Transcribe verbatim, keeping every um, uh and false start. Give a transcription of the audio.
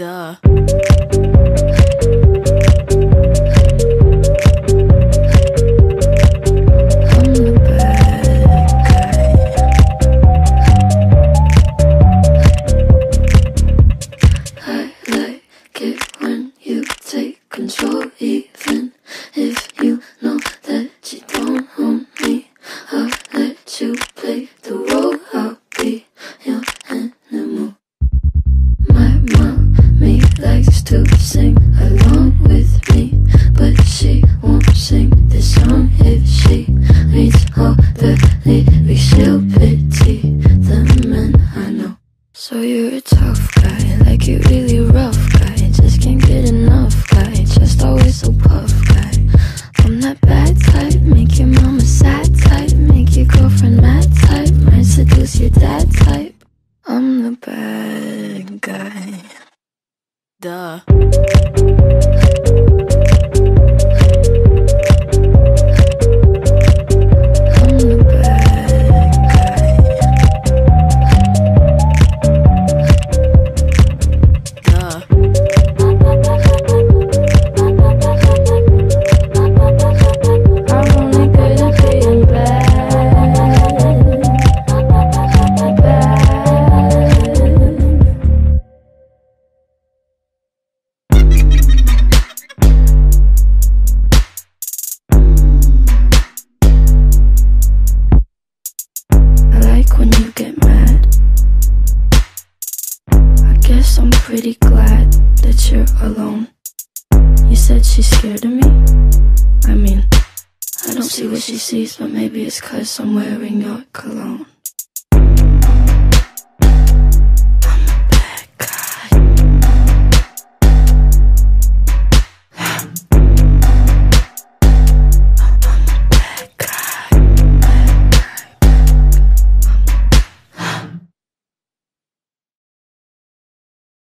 Duh. Control, even if you know that you don't own me. I'll let you play the role. I'll be your animal. My mommy likes to sing along with me, but she won't sing this song if she reads all the lyrics. She'll pity the men I know. So you're a tough guy, like you really rough guy, just can't get enough guy, just always so puff guy. I'm that bad type, make your mama sad type, make your girlfriend mad type, might seduce your dad type. I'm the bad guy. Duh. When you get mad, I guess I'm pretty glad that you're alone. You said she's scared of me? I mean, I don't see what she sees, but maybe it's 'cause I'm wearing your cologne.